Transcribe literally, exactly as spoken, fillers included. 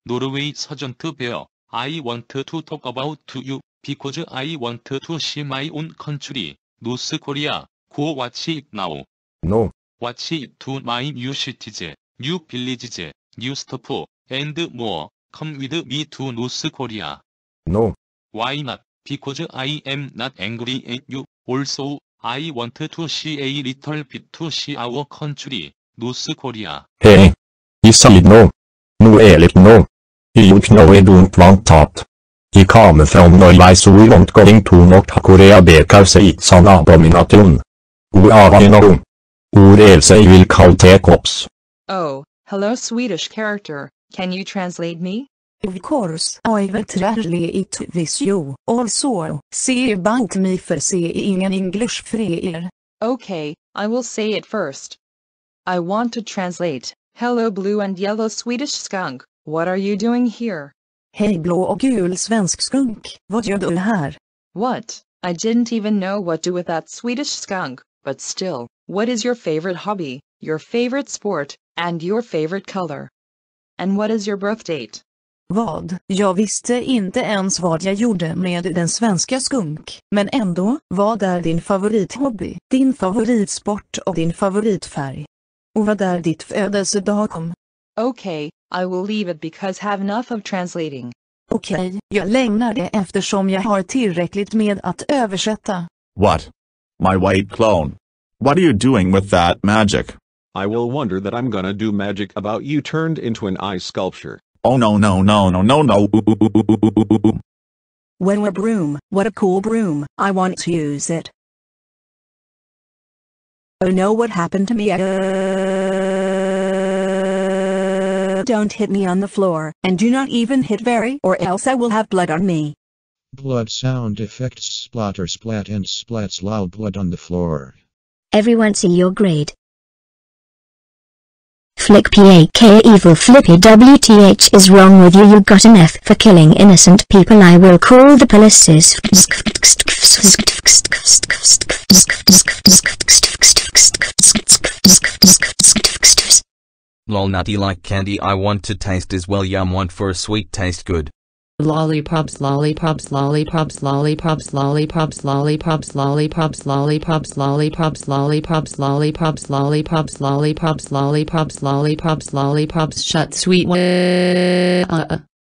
노르웨이 서전트 베어. I want to talk about you, because I want to see my own country, North Korea. Go watch it now. No. Watch it to my new cities, new villages, new stuff, and more. Come with me to North Korea. No. Why not? Because I am not angry at you. Also, I want to see a little bit to see our country, North Korea. Hey. I say no. No Erik no. You know I don't want that. I come from Norway so we won't going to North Korea because it's an abomination. We are in know. Or else I will call the cops. Oh, hello Swedish character, can you translate me? Of course, I will translate it with you. Also, se bank me för se ingen English för er. Okay, I will say it first. I want to translate. Hello blue and yellow Swedish skunk, what are you doing here? Hej blå och gul svensk skunk, vad gör du här? What? I didn't even know what to do with that Swedish skunk, but still, what is your favorite hobby, your favorite sport, and your favorite color? And what is your birth date? Vad? Jag visste inte ens vad jag gjorde med den svenska skunk, men ändå, vad är din favorithobby, din favoritsport och din favoritfärg? Och vad är ditt födelsedatum? Okay, I will leave it because have enough of translating. Okej, okay, jag lämnar det eftersom jag har tillräckligt med att översätta. What? My white clone. What are you doing with that magic? I will wonder that I'm gonna do magic about you turned into an ice sculpture. Oh no no no no no no. When a broom, what a cool broom, I want to use it. Oh no, what happened to me? Uh, don't hit me on the floor, and do not even hit very, or else I will have blood on me. Blood sound effects splatter splat and splats loud blood on the floor. Everyone see your grade. Flick P A K evil flippy W T H is wrong with you, you got an F for killing innocent people. I will call the police. Lol nutty like candy I want to taste as well, yum want for a sweet taste good. Lollipops, lollipops, lollipops, lollipops, lollipops, lollipops, lollipops, lollipops, lollipops, lollipops, lollipops, lollipops, lollipops, lollipops, lollipops, lollipops, shut sweet.